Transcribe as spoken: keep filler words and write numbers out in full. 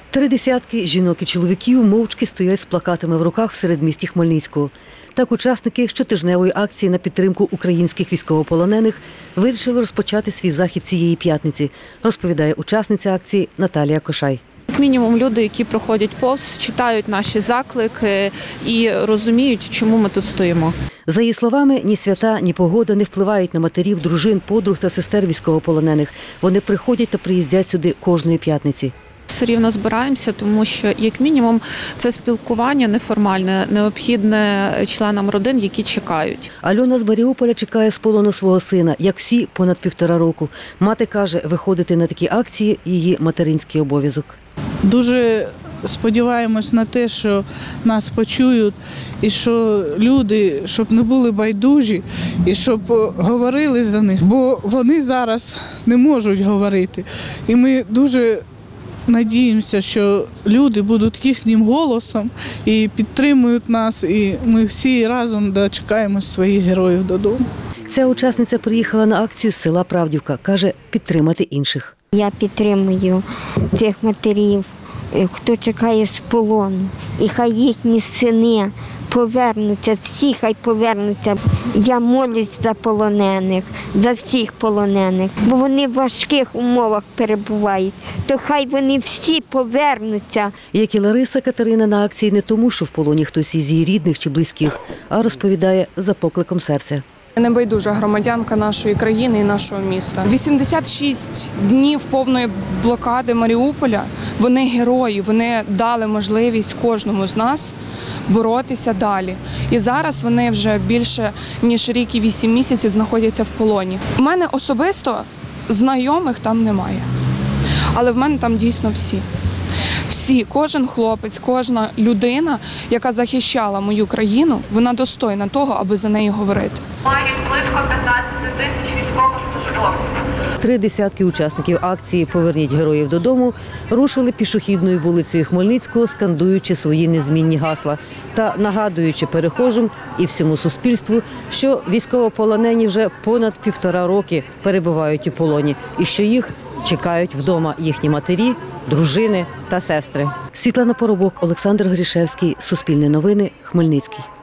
Три десятки жінок і чоловіків мовчки стоять з плакатами в руках в середмісті Хмельницького. Так учасники щотижневої акції на підтримку українських військовополонених вирішили розпочати свій захід цієї п'ятниці, розповідає учасниця акції Наталія Кошай. Як мінімум люди, які проходять повз, читають наші заклики і розуміють, чому ми тут стоїмо. За її словами, ні свята, ні погода не впливають на матерів, дружин, подруг та сестер військовополонених. Вони приходять та приїздять сюди кожної п'ятниці. Все рівно збираємося, тому що, як мінімум, це спілкування неформальне, необхідне членам родин, які чекають. Альона з Маріуполя чекає з полону свого сина, як всі, понад півтора року. Мати каже, виходити на такі акції – її материнський обов'язок. Дуже сподіваємось на те, що нас почують і що люди, щоб не були байдужі і щоб говорили за них, бо вони зараз не можуть говорити. І ми дуже надіємося, що люди будуть їхнім голосом і підтримують нас, і ми всі разом дочекаємось своїх героїв додому. Ця учасниця приїхала на акцію з села Правдівка. Каже, підтримати інших. Я підтримую тих матерів, хто чекає з полону. І хай їхні сини повернуться, всі хай повернуться. Я молюсь за полонених, за всіх полонених, бо вони в важких умовах перебувають. То хай вони всі повернуться. Як і Лариса, Катерина на акції не тому, що в полоні хтось із її рідних чи близьких, а розповідає за покликом серця. Небайдужа громадянка нашої країни і нашого міста. вісімдесят шість днів повної блокади Маріуполя. Вони герої, вони дали можливість кожному з нас боротися далі. І зараз вони вже більше, ніж рік і вісім місяців знаходяться в полоні. У мене особисто знайомих там немає, але в мене там дійсно всі. Всі, кожен хлопець, кожна людина, яка захищала мою країну, вона достойна того, аби за неї говорити. Мають близько п'ятнадцяти тисяч військовослужбовців. Три десятки учасників акції «Поверніть героїв додому» рушили пішохідною вулицею Хмельницького, скандуючи свої незмінні гасла та нагадуючи перехожим і всьому суспільству, що військовополонені вже понад півтора роки перебувають у полоні і що їх чекають вдома їхні матері, дружини та сестри. Світлана Поробок, Олександр Грішевський, Суспільне новини, Хмельницький.